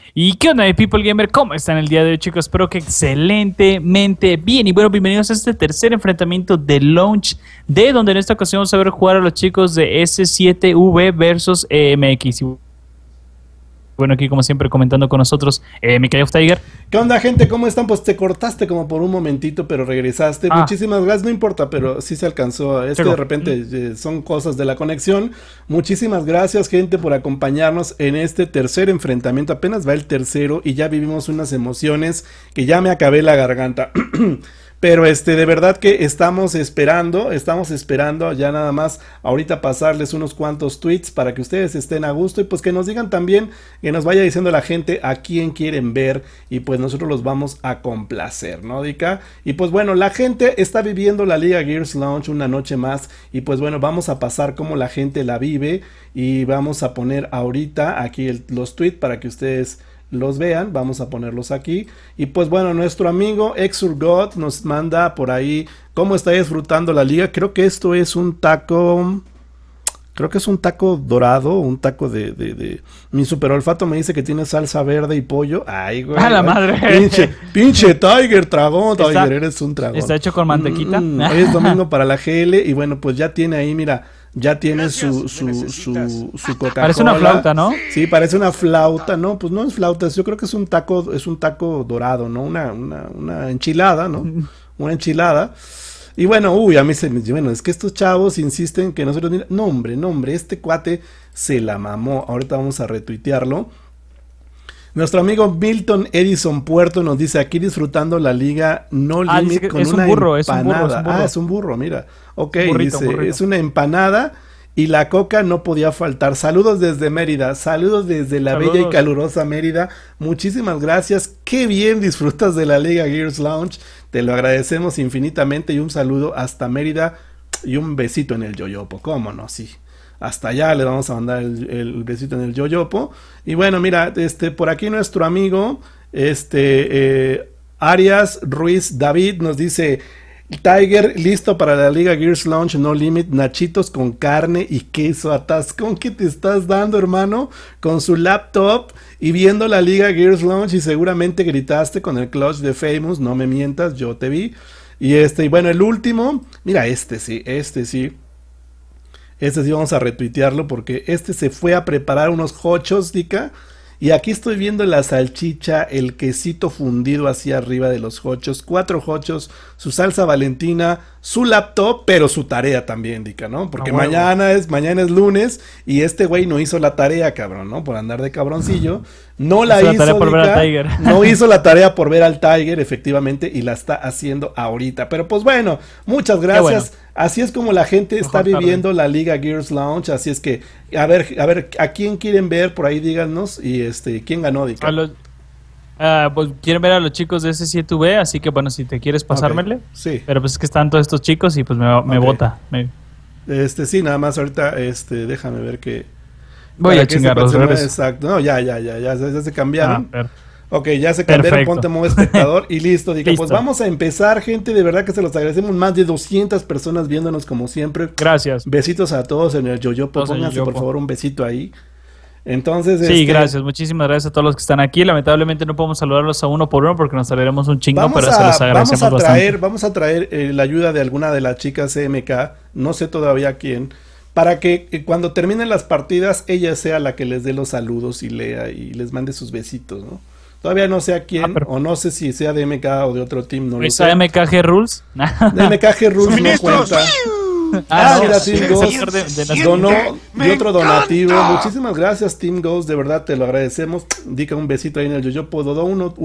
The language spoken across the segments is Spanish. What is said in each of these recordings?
¿Y qué onda, People Gamer? ¿Cómo están el día de hoy, chicos? Espero que excelentemente bien. Y bueno, bienvenidos a este tercer enfrentamiento de Launch de donde en esta ocasión vamos a ver jugar a los chicos de S7V versus MX. Y bueno, aquí como siempre comentando con nosotros, Mikael of Tiger. ¿Qué onda, gente? ¿Cómo están? Pues te cortaste como por un momentito, pero regresaste. Muchísimas gracias, no importa, pero sí se alcanzó. Es que de repente son cosas de la conexión. Muchísimas gracias, gente, por acompañarnos en este tercer enfrentamiento. Apenas va el tercero y ya vivimos unas emociones que ya me acabé la garganta. Pero de verdad que estamos esperando ya nada más ahorita pasarles unos cuantos tweets para que ustedes estén a gusto y pues que nos digan también, que nos vaya diciendo la gente a quién quieren ver y pues nosotros los vamos a complacer, ¿no, Dica? Y pues bueno, la gente está viviendo la Liga Gears Launch una noche más y pues bueno, vamos a pasar cómo la gente la vive y vamos a poner ahorita aquí los tweets para que ustedes los vean, vamos a ponerlos aquí. Y pues bueno, nuestro amigo Exurgot nos manda por ahí cómo está disfrutando la liga. Creo que esto es un taco, creo que es un taco dorado, un taco de... Mi super olfato me dice que tiene salsa verde y pollo. Ay, güey. ¡A la madre! Pinche Tiger, dragón, Tiger, eres un dragón. Está hecho con mantequita. Hoy es domingo para la GL y bueno, pues ya tiene ahí, mira, ya tiene su Coca-Cola. Parece una flauta, ¿no? Sí, parece una flauta, ¿no? Pues no es flauta, yo creo que es un taco dorado, ¿no? Una enchilada, ¿no? Una enchilada. Y bueno, a mí bueno, es que estos chavos insisten que nosotros, no hombre, este cuate se la mamó. Ahorita vamos a retuitearlo. Nuestro amigo Milton Edison Puerto nos dice aquí disfrutando la liga No Limit con una empanada. Es un burro, mira. Ok, burrito. Es una empanada y la coca no podía faltar. Saludos desde Mérida, saludos desde la bella y calurosa Mérida. Muchísimas gracias, qué bien disfrutas de la Liga Gears Launch. Te lo agradecemos infinitamente y un saludo hasta Mérida y un besito en el yoyopo, cómo no, sí. Hasta allá le vamos a mandar el besito en el yoyopo. Y bueno, mira, por aquí nuestro amigo, Arias Ruiz David nos dice: Tiger, listo para la Liga Gears Launch No Limit, nachitos con carne y queso, atascón que te estás dando, hermano, con su laptop y viendo la Liga Gears Launch y seguramente gritaste con el clutch de Famous, no me mientas, yo te vi. Y y bueno, el último, mira, sí vamos a retuitearlo porque se fue a preparar unos hochos, Dica. Y aquí estoy viendo la salchicha, el quesito fundido hacia arriba de los hochos, 4 hochos, su salsa valentina, su laptop, pero su tarea también, Dica, ¿no? Porque mañana es lunes y este güey no hizo la tarea, cabrón, ¿no? Por andar de cabroncillo. No la hizo, Dica, por ver al Tiger. No hizo la tarea por ver al Tiger, efectivamente, y la está haciendo ahorita. Pero pues bueno, muchas gracias. Bueno. Así es como la gente está viviendo la Liga Gears Launch, así es que, a ver, ¿a quién quieren ver? Por ahí díganos, y ¿quién ganó, Dica? Pues quieren ver a los chicos de S7V, así que bueno, si te quieres pasármele. Okay. Sí. Pero pues es que están todos estos chicos y pues me vota. Sí, nada más ahorita, déjame ver que... Voy a chingarlos. Exacto, no, ya se cambiaron. Ok, ya se cambiaron, ponte modo espectador y listo, Dica. Pues vamos a empezar, gente, de verdad que se los agradecemos, más de 200 personas viéndonos como siempre. Gracias. Besitos a todos en el yoyopo, pónganse por favor un besito ahí. Entonces, sí, gracias, muchísimas gracias a todos los que están aquí. Lamentablemente no podemos saludarlos a uno por uno porque nos tardaremos un chingo, pero se los agradecemos bastante. Vamos a traer la ayuda de alguna de las chicas CMK, no sé todavía quién, para que cuando terminen las partidas ella sea la que les dé los saludos y lea y les mande sus besitos, ¿no? Todavía no sé a quién, o no sé si sea de MK o de otro team, no lo sé. ¿Esa MKG Rules? De MKG Rules no cuenta. Mira, Team Ghost donó de otro donativo. Muchísimas gracias, Team Ghost, de verdad te lo agradecemos. Dica un besito ahí en el yoyopo, donó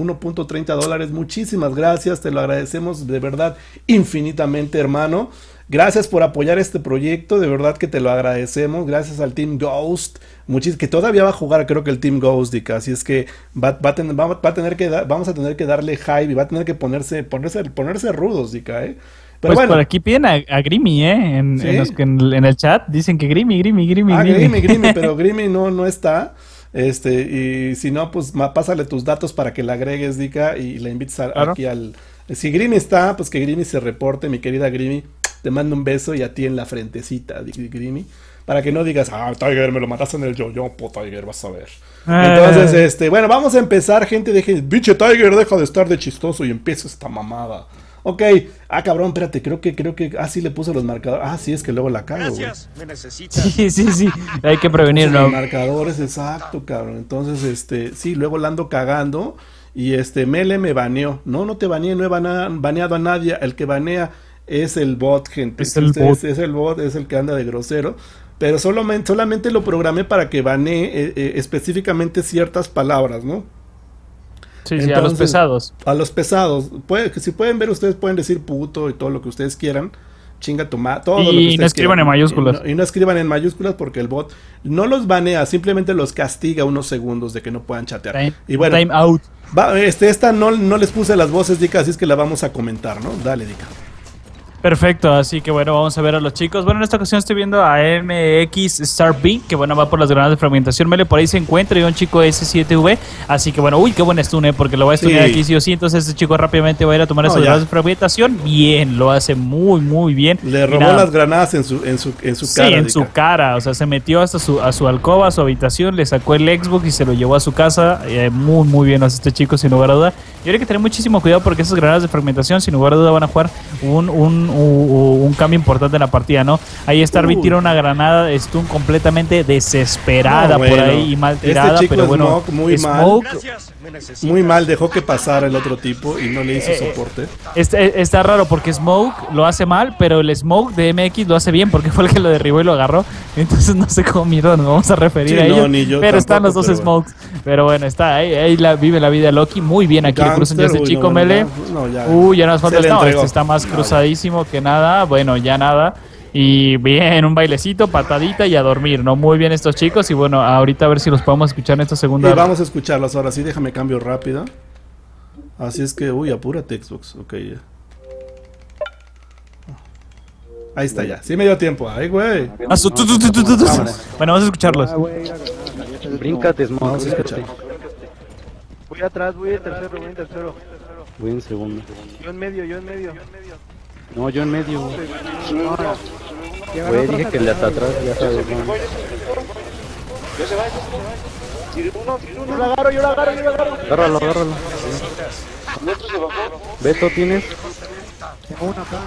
$1.30. Muchísimas gracias, te lo agradecemos de verdad infinitamente, hermano. Gracias por apoyar este proyecto, de verdad que te lo agradecemos. Gracias al Team Ghost, que todavía va a jugar, creo que el Team Ghost, Dica, así es que vamos a tener que darle hype y va a tener que ponerse rudos, Dica, Pero pues bueno. por aquí piden a Grimmy, en el chat dicen que Grimmy. Grimmy, pero Grimmy no está. Y si no, pues pásale tus datos para que la agregues, Dica, y la invites aquí al... Si Grimmy está, pues que Grimmy se reporte, mi querida Grimmy. Te mando un beso y a ti en la frentecita, Grimmy. para que no digas, Tiger, me lo mataste en el yo-yo, Tiger, vas a ver. Entonces, bueno, vamos a empezar, gente, pinche Tiger, deja de estar de chistoso y empieza esta mamada. Ok, cabrón, espérate, creo que, sí le puse los marcadores, sí, es que luego la cago, güey. Gracias, me necesitas. Sí, hay que prevenirlo. Los marcadores, exacto, cabrón, entonces, sí, luego la ando cagando y Mele me baneó, no te baneé, no he baneado a nadie, el que banea es el bot, gente, es el bot, es el que anda de grosero, pero solamente lo programé para que banee específicamente ciertas palabras, ¿no? Sí, entonces, a los pesados. A los pesados. Si pueden ver, ustedes pueden decir puto y todo lo que ustedes quieran. Chinga tu madre. Todo lo que ustedes no escriban quieran. en mayúsculas. Y no escriban en mayúsculas porque el bot no los banea, simplemente los castiga unos segundos de que no puedan chatear. Y bueno, time out. Esta no les puse las voces, Dica, así es que la vamos a comentar, ¿no? Dale, Dica. Perfecto, así que bueno, vamos a ver a los chicos. Bueno, en esta ocasión estoy viendo a MX Star B, que bueno, va por las granadas de fragmentación. Mele, por ahí se encuentra y un chico S7V. Así que bueno, qué buen stun, porque lo va a stunear aquí sí o sí. Entonces este chico rápidamente va a ir a tomar esas granadas de fragmentación. Bien, lo hace muy bien. Le robó las granadas en su cara. Sí, en su cara. O sea, se metió hasta a su alcoba, a su habitación, le sacó el Xbox y se lo llevó a su casa. Muy bien hace este chico, sin lugar a duda. Y ahora hay que tener muchísimo cuidado porque esas granadas de fragmentación, sin lugar a duda, van a jugar un cambio importante en la partida, ¿no? Ahí Starby tira una granada de stun completamente desesperada por ahí y mal tirada, pero bueno, Smoke muy mal, dejó que pasara el otro tipo y no le hizo soporte. Está raro porque Smoke lo hace mal, pero el Smoke de MX lo hace bien porque fue el que lo derribó y lo agarró. Entonces no sé cómo mierda nos vamos a referir a ellos, pero tampoco, están los dos Smokes. Pero bueno, está ahí vive la vida Loki. Muy bien aquí, cruzan ya ese chico, Mele. Ya nos falta está más cruzadísimo que nada. Bueno, ya nada. Y bien, un bailecito, patadita y a dormir, ¿no? Muy bien estos chicos. Y bueno, ahorita a ver si los podemos escuchar en esta segunda. Vamos a escucharlos ahora sí, déjame cambio rápido. Así es que, apúrate Xbox. Ok, ya. Ahí está ya. Sí me dio tiempo. Ay, güey. Bueno, vamos a escucharlos. Bríncate, Smoke. Vamos a escuchar. Voy atrás, voy en tercero. Voy en segundo. Yo en medio. No, yo en medio. Güey, dije que el de hasta atrás, ya sabes, ¿no? Yo la agarro. Agárralo. Beto, ¿tienes? Tengo una acá.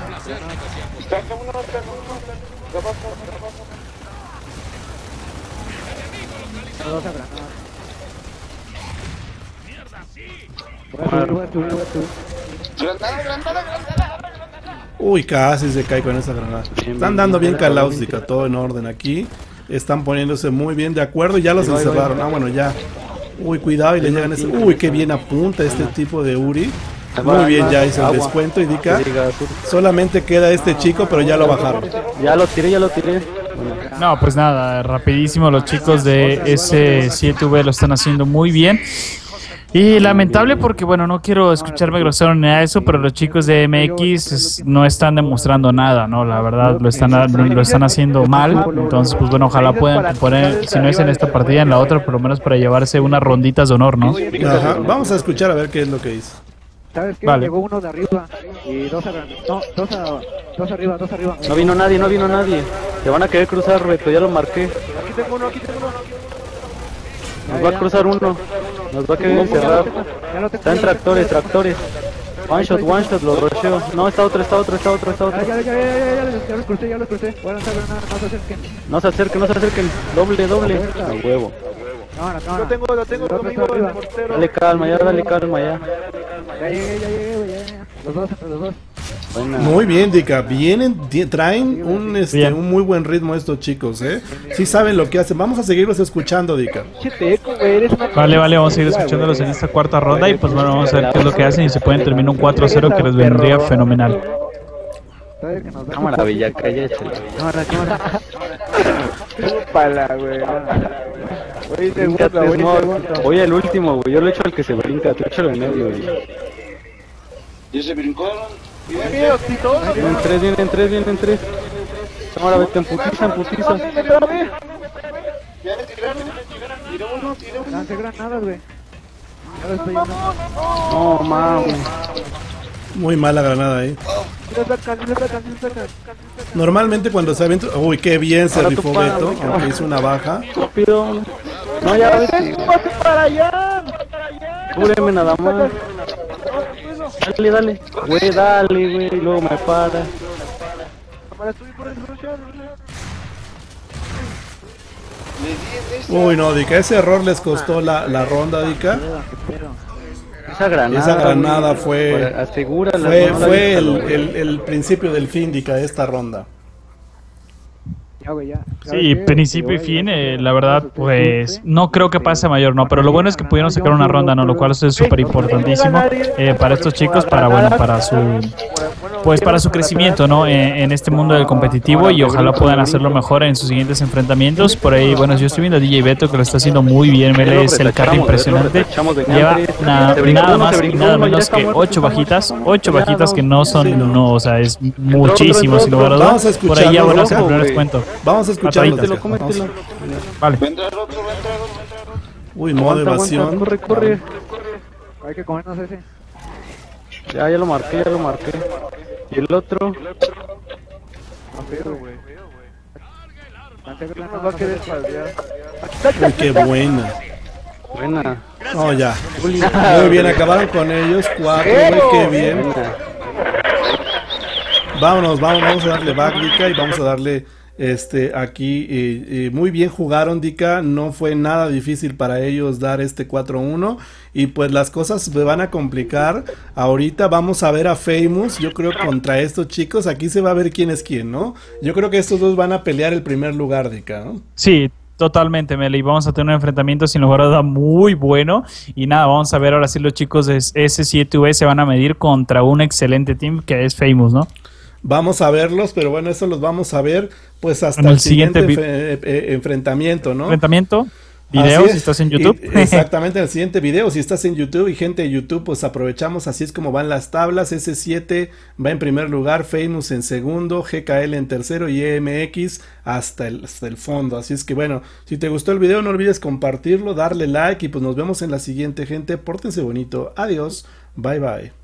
Uy, casi se cae con esa granada. Están dando bien calaustica, todo en orden aquí. Están poniéndose muy bien de acuerdo. Ya los encerraron. Bueno, ya. Uy, cuidado y le llegan ese. Uy, qué bien apunta este tipo de Uri. Muy bien, ya hizo el descuento. Y Dica, solamente queda este chico, pero ya lo bajaron. Ya lo tiré. No, pues nada, rapidísimo. Los chicos de S7V lo están haciendo muy bien. Y lamentable porque, bueno, no quiero escucharme grosero ni nada de eso, pero los chicos de MX no están demostrando nada, ¿no? La verdad, lo están haciendo mal. Entonces, pues bueno, ojalá puedan poner, si no es en esta partida, en la otra, por lo menos para llevarse unas ronditas de honor, ¿no? Ajá. Vamos a escuchar a ver qué es lo que hizo. ¿Sabes qué? Vale. Llegó uno de arriba y dos arriba. No vino nadie. Te van a querer cruzar, Beto, ya lo marqué. Aquí tengo uno. Nos va a cruzar uno. Nos va a querer encerrar. Está en tractores. One shot, lo rusheo. No, está otro. Ya los crucé. Voy a lanzar granada, no se acerquen. No se acerquen. Doble. A huevo. Lo tengo conmigo, el portero. Dale calma ya. Ya llegué. Los dos. Buena. Muy bien, Dica. Traen un muy buen ritmo estos chicos, ¿eh? Sí saben lo que hacen. Vamos a seguirlos escuchando, Dica. Vale, vamos a seguir escuchándolos en esta cuarta ronda y pues bueno, vamos a ver qué es lo que hacen y se pueden terminar un 4-0 que les vendría fenomenal. Cámara, Villaca, ya échale. Pala, güey. Voy al último, güey. Yo lo echo al que se brinca. Tú échalo en medio, güey. ¿Ya se brincaron? Vienen tres. Ahora vete en putiza. Lance granadas, güey. No, mames. Muy mala granada ahí. Le sacan. Normalmente cuando se avienta... Uy, qué bien se Ahora rifó tú para, Beto, güey. aunque hizo una baja. Rápido. No, ya vete. para allá! Cúbreme nada más. Dale, dale. Güey, dale, güey. Y luego me para. Para subir por el Rusia. Uy, no, Dica, ese error les costó la ronda, Dica. Esa granada, güey, fue. fue, Asegúrala. fue el principio del fin, Dica, de esta ronda. Ya, güey, ya. Sí, principio y fin, la verdad, pues no creo que pase a mayor, no, pero lo bueno es que pudieron sacar una ronda, ¿no? Lo cual es súper importantísimo para estos chicos, para, bueno, para su crecimiento, ¿no? En este mundo del competitivo y ojalá puedan hacerlo mejor en sus siguientes enfrentamientos. Por ahí, bueno, yo estoy viendo a DJ Beto que lo está haciendo muy bien, Mele es el carry impresionante, lleva nada más y nada menos que 8 bajitas que no son, no, o sea, es muchísimo, sin lugar a dudas. Por ahí ya, bueno, no les cuento. Vamos a escucharlo. Vale. Uy, modo evasión. Corre. Hay que comernos ese. Ya lo marqué. Y el otro. Güey. Uy, qué buena. Buena. No, ya. Muy bien, acabaron con ellos. 4, güey, qué bien. Vámonos, vamos a darle back, Dica, y vamos a darle aquí. Muy bien jugaron, Dica. No fue nada difícil para ellos dar este 4-1. Y pues las cosas se van a complicar. Ahorita vamos a ver a Famous. Yo creo contra estos chicos. Aquí se va a ver quién es quién, ¿no? Yo creo que estos dos van a pelear el primer lugar, Dica, ¿no? Sí, totalmente, Mele. Y vamos a tener un enfrentamiento sin lugar a duda muy bueno. Y nada, vamos a ver ahora si los chicos de S7V se van a medir contra un excelente team que es Famous, ¿no? Vamos a verlos, pero bueno, eso los vamos a ver pues hasta el siguiente enfrentamiento, ¿no? Enfrentamiento, video si estás en YouTube. Exactamente, en el siguiente video si estás en YouTube y gente de YouTube, pues aprovechamos, así es como van las tablas. S7 va en primer lugar, Famous en segundo, GKL en tercero y EMX hasta el fondo. Así es que bueno, si te gustó el video no olvides compartirlo, darle like y pues nos vemos en la siguiente, gente. Pórtense bonito, adiós, bye bye.